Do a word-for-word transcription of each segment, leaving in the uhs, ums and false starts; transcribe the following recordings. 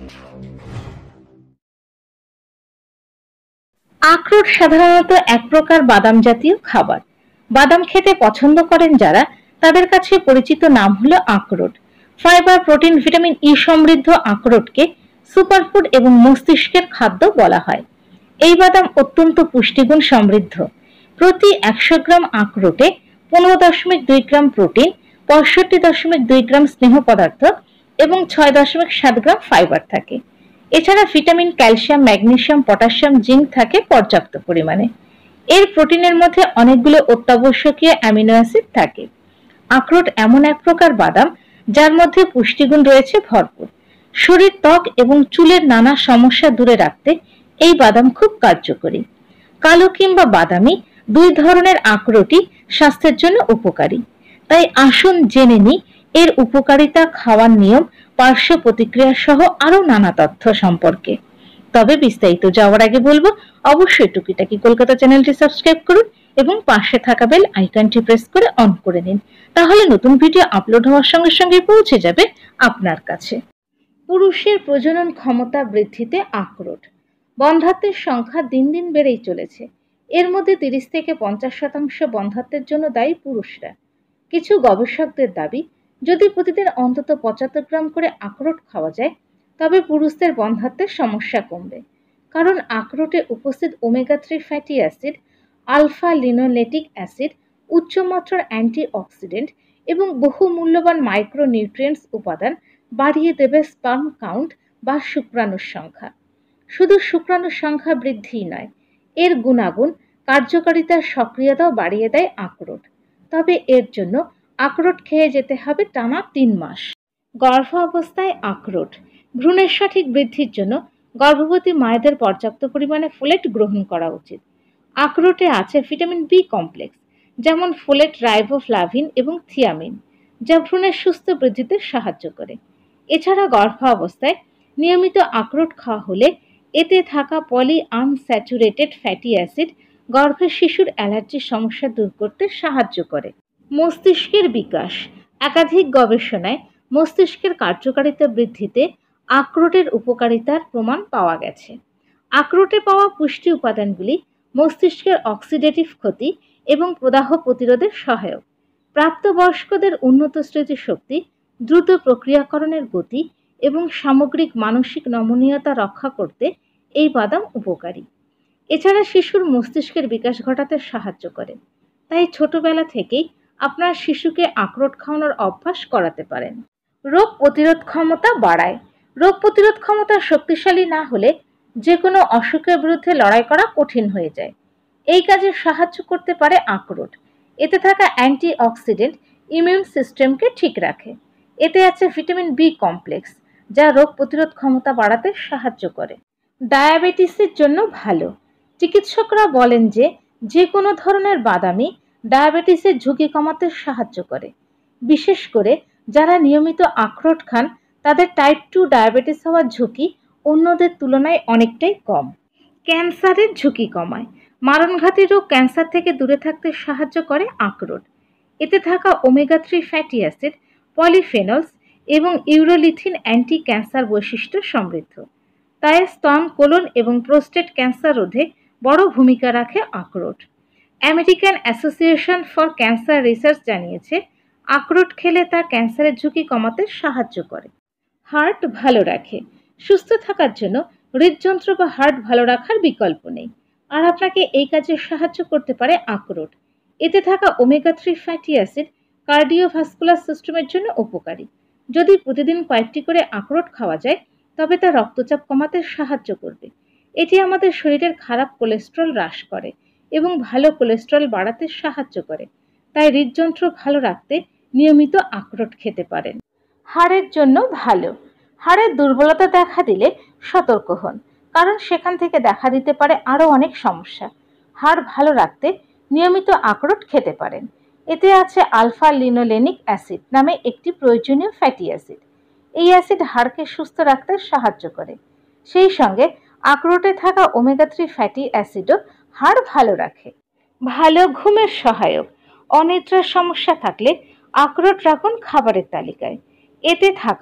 আখরোট সাধারণত এক প্রকার বাদাম জাতীয় খাবার। বাদাম খেতে পছন্দ করেন যারা, তাদের কাছে পরিচিত নাম হলো আখরোট। ফাইবার, প্রোটিন, ভিটামিন ই সমৃদ্ধ আখরোটকে সুপারফুড এবং মস্তিষ্কের খাদ্য বলা হয়। এই বাদাম অত্যন্ত পুষ্টিগুণ সমৃদ্ধ। প্রতি একশো গ্রাম আখরোটে পনেরো দশমিক দুই গ্রাম প্রোটিন, পঁয়ষট্টি দশমিক দুই গ্রাম স্নেহ পদার্থ এবং ছয় দশমিক সাত গ্রাম ফাইবার থাকে। এছাড়া vitamin, calcium, magnesium, potassium, zinc থাকে পর্যাপ্ত পরিমাণে। এর প্রোটিনের মধ্যে অনেকগুলো অত্যাবশ্যকীয় অ্যামিনো অ্যাসিড থাকে। আখরোট এমন এক প্রকার বাদাম যার মধ্যে পুষ্টিগুণ রয়েছে ভরপুর। শরীর, ত্বক এবং চুলের নানা সমস্যা দূরে রাখতে এই বাদাম খুব কার্যকরী। কালো কিংবা বাদামি দুই ধরনের আখরোটই স্বাস্থ্যের জন্য উপকারী। তাই আসুন জেনে নিই এর উপকারিতা, খাওয়ার নিয়ম, পার্শ্ব প্রতিক্রিয়া সহ আরো নানা তথ্য সম্পর্কে। তবে বিস্তারিত যাওয়ার আগে বলবো, অবশ্যই টুকিটাকি কলকাতা চ্যানেলটি সাবস্ক্রাইব করুন এবং পাশে থাকা বেল আইকনটি প্রেস করে অন করে নিন। তাহলে নতুন ভিডিও আপলোড হওয়ার সঙ্গে সঙ্গে পৌঁছে যাবে আপনার কাছে। পুরুষের প্রজনন ক্ষমতা বৃদ্ধিতে আখরোট। বন্ধ্যাত্বের সংখ্যা দিন দিন বেড়েই চলেছে। এর মধ্যে তিরিশ থেকে পঞ্চাশ শতাংশ বন্ধ্যাত্বের জন্য দায়ী পুরুষরা। কিছু গবেষকদের দাবি, যদি প্রতিদিন অন্তত পঁচাত্তর গ্রাম করে আখরোট খাওয়া যায় তবে পুরুষদের বন্ধ্যাত্বের সমস্যা কমবে। কারণ আখরোটে উপস্থিত omega three fatty acid, alpha linoleic acid, উচ্চমাত্রার অ্যান্টিঅক্সিডেন্ট এবং বহু মূল্যবান মাইক্রোনিউট্রিয়েন্টস উপাদান বাড়িয়ে দেবে স্পার্ম কাউন্ট বা শুক্রাণুর সংখ্যা। শুধু শুক্রাণুর সংখ্যা বৃদ্ধি নয়, এর গুণাগুণ, কার্যকারিতার সক্রিয়তাও বাড়িয়ে দেয় আখরোট। তবে এর জন্য আখরোট খেয়ে যেতে হবে টানা তিন মাস। গর্ভাবস্থায় আখরোট। ভ্রূণের সঠিক বৃদ্ধির জন্য গর্ভবতী মায়েদের পর্যাপ্ত পরিমাণে ফোলেট গ্রহণ করা উচিত। আখরোটে আছে ভিটামিন বি কমপ্লেক্স, যেমন ফোলেট, রাইবোফ্লাভিন এবং থিয়ামিন, যা ভ্রূণের সুস্থ বৃদ্ধিতে সাহায্য করে। এছাড়া গর্ভাবস্থায় নিয়মিত আখরোট খাওয়া হলে এতে থাকা পলি আনস্যাচুরেটেড ফ্যাটি অ্যাসিড গর্ভের শিশুর অ্যালার্জির সমস্যা দূর করতে সাহায্য করে। মস্তিষ্কের বিকাশ। একাধিক গবেষণায় মস্তিষ্কের কার্যকারিতা বৃদ্ধিতে আখরোটের উপকারিতার প্রমাণ পাওয়া গেছে। আখরোটে পাওয়া পুষ্টি উপাদানগুলি মস্তিষ্কের অক্সিডেটিভ ক্ষতি এবং প্রদাহ প্রতিরোধে সহায়ক। প্রাপ্তবয়স্কদের উন্নত স্মৃতিশক্তি, দ্রুত প্রক্রিয়াকরণের গতি এবং সামগ্রিক মানসিক নমনীয়তা রক্ষা করতে এই বাদাম উপকারী। এছাড়া শিশুর মস্তিষ্কের বিকাশ ঘটাতে সাহায্য করে। তাই ছোটবেলা থেকেই আপনার শিশুকে আখরোট খাওয়ানোর অভ্যাস করাতে পারেন। রোগ প্রতিরোধ ক্ষমতা বাড়ায়। রোগ প্রতিরোধ ক্ষমতা শক্তিশালী না হলে যে কোনো অসুখের বিরুদ্ধে লড়াই করা কঠিন হয়ে যায়। এই কাজে সাহায্য করতে পারে আখরোট। এতে থাকা অ্যান্টিঅক্সিডেন্ট ইমিউন সিস্টেমকে ঠিক রাখে। এতে আছে ভিটামিন বি কমপ্লেক্স, যা রোগ প্রতিরোধ ক্ষমতা বাড়াতে সাহায্য করে। ডায়াবেটিসের জন্য ভালো। চিকিৎসকরা বলেন যে যে কোনো ধরনের বাদামই ডায়াবেটিসের ঝুঁকি কমাতে সাহায্য করে। বিশেষ করে যারা নিয়মিত আখরোট খান তাদের টাইপ টু ডায়াবেটিস হওয়ার ঝুঁকি অন্যদের তুলনায় অনেকটাই কম। ক্যান্সারের ঝুঁকি কমায়। মারণঘাতী রোগ ক্যান্সার থেকে দূরে থাকতে সাহায্য করে আখরোট। এতে থাকা omega three fatty acid, polyphenols এবং ইউরোলিথিন অ্যান্টি ক্যান্সার বৈশিষ্ট্য সমৃদ্ধ। তাই স্তন, কোলন এবং প্রোস্টেট ক্যান্সার রোধে বড় ভূমিকা রাখে আখরোট। American association for cancer research জানিয়েছে আখরোট খেলে তা ক্যান্সারের ঝুঁকি কমাতে সাহায্য করে। হার্ট ভালো রাখে। সুস্থ থাকার জন্য হৃদযন্ত্র বা হার্ট ভালো রাখার বিকল্প নেই, আর আপনাকে এই কাজে সাহায্য করতে পারে আখরোট। এতে থাকা omega three fatty acid cardiovascular সিস্টেমের জন্য উপকারী। যদি প্রতিদিন কয়েকটি করে আখরোট খাওয়া যায় তবে তা রক্তচাপ কমাতে সাহায্য করবে। এটি আমাদের শরীরের খারাপ কোলেস্টেরল হ্রাস করে এবং ভালো কোলেস্টেরল বাড়াতে সাহায্য করে। তাই হৃদযন্ত্র ভালো রাখতে নিয়মিত আখরোট খেতে পারেন। হাড়ের জন্য ভালো। হাড়ের দুর্বলতা দেখা দিলে সতর্ক হন, কারণ সেখান থেকে দেখা দিতে পারে আরও অনেক সমস্যা। হাড় ভালো রাখতে নিয়মিত আখরোট খেতে পারেন। এতে আছে আলফা লিনোলেনিক অ্যাসিড নামে একটি প্রয়োজনীয় ফ্যাটি অ্যাসিড। এই অ্যাসিড হাড়কে সুস্থ রাখতে সাহায্য করে। সেই সঙ্গে আখরোটে থাকা ওমেগা থ্রি ফ্যাটি অ্যাসিডও হাড় ভালো রাখে। ভালো ঘুমের সহায়ক। অনিদ্রার সমস্যা থাকলে আখরোট রাখুন খাবারের তালিকায়। এতে থাকা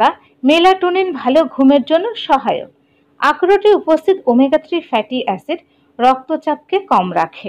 মেলাটোনিন ভালো ঘুমের জন্য সহায়ক। আখরোটে উপস্থিত ওমেগা থ্রি ফ্যাটি অ্যাসিড রক্তচাপকে কম রাখে।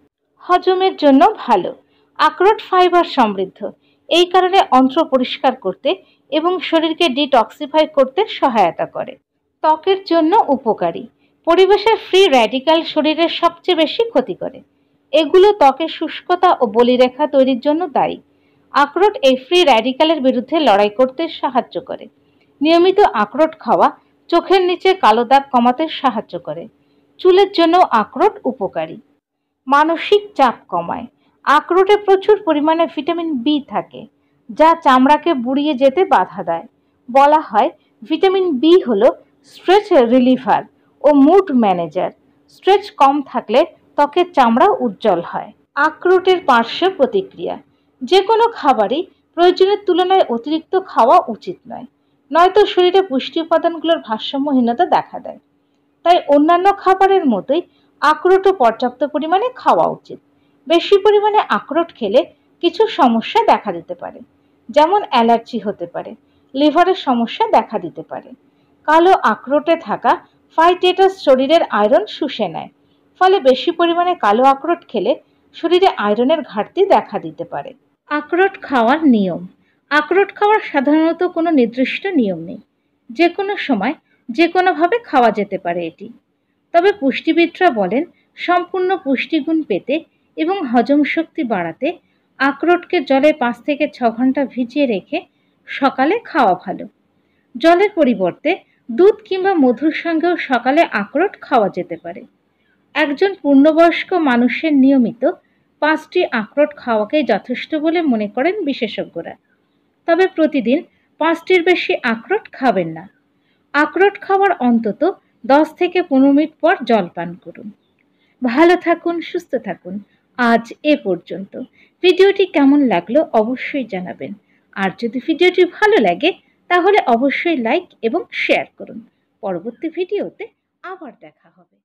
হজমের জন্য ভালো। আখরোট ফাইবার সমৃদ্ধ, এই কারণে অন্ত্র পরিষ্কার করতে এবং শরীরকে ডিটক্সিফাই করতে সহায়তা করে। ত্বকের জন্য উপকারী। পরিবেশের ফ্রি র্যাডিক্যাল শরীরের সবচেয়ে বেশি ক্ষতি করে। এগুলো ত্বকের শুষ্কতা ও বলিরেখা তৈরির জন্য দায়ী। আখরোট এই ফ্রি র্যাডিক্যালের বিরুদ্ধে লড়াই করতে সাহায্য করে। নিয়মিত আখরোট খাওয়া চোখের নিচে কালো দাগ কমাতে সাহায্য করে। চুলের জন্য আখরোট উপকারী। মানসিক চাপ কমায়। আখরোটে প্রচুর পরিমাণে ভিটামিন বি থাকে, যা চামড়াকে বুড়িয়ে যেতে বাধা দেয়। বলা হয় ভিটামিন বি হলো স্ট্রেস রিলিভার ও মুড ম্যানেজার। স্ট্রেস কম থাকলে ত্বকের চামড়া উজ্জ্বল হয়। আখরোটের পার্শ্ব প্রতিক্রিয়া। যে কোনো খাবারই প্রয়োজনের তুলনায় অতিরিক্ত খাওয়া উচিত নয়, নয়তো শরীরে পুষ্টি উপাদানগুলোর ভারসাম্যহীনতা দেখা দেয়। তাই অন্যান্য খাবারের মতোই আখরোটও পর্যাপ্ত পরিমাণে খাওয়া উচিত। বেশি পরিমাণে আখরোট খেলে কিছু সমস্যা দেখা দিতে পারে, যেমন অ্যালার্জি হতে পারে, লিভারের সমস্যা দেখা দিতে পারে। কালো আখরোটে থাকা ফাইটেটাস শরীরের আয়রন শুষে নেয়, ফলে বেশি পরিমাণে কালো আখরোট খেলে শরীরে আয়রনের ঘাটতি দেখা দিতে পারে। আখরোট খাওয়ার নিয়ম। আখরোট খাওয়ার সাধারণত কোনো নির্দিষ্ট নিয়ম নেই, যে কোনো সময় যে কোনোভাবে খাওয়া যেতে পারে এটি। তবে পুষ্টিবিদরা বলেন সম্পূর্ণ পুষ্টিগুণ পেতে এবং হজম শক্তি বাড়াতে আখরোটকে জলে পাঁচ থেকে ছ ঘন্টা ভিজিয়ে রেখে সকালে খাওয়া ভালো। জলের পরিবর্তে দুধ কিংবা মধুর সঙ্গেও সকালে আখরোট খাওয়া যেতে পারে। একজন পূর্ণবয়স্ক মানুষের নিয়মিত পাঁচটি আখরোট খাওয়াকেই যথেষ্ট বলে মনে করেন বিশেষজ্ঞরা। তবে প্রতিদিন পাঁচটির বেশি আখরোট খাবেন না। আখরোট খাওয়ার অন্তত দশ থেকে পনেরো মিনিট পর জল পান করুন। ভালো থাকুন, সুস্থ থাকুন। আজ এ পর্যন্ত। ভিডিওটি কেমন লাগলো অবশ্যই জানাবেন। আর যদি ভিডিওটি ভালো লাগে তাহলে অবশ্যই লাইক এবং শেয়ার করুন। পরবর্তী ভিডিওতে আবার দেখা হবে।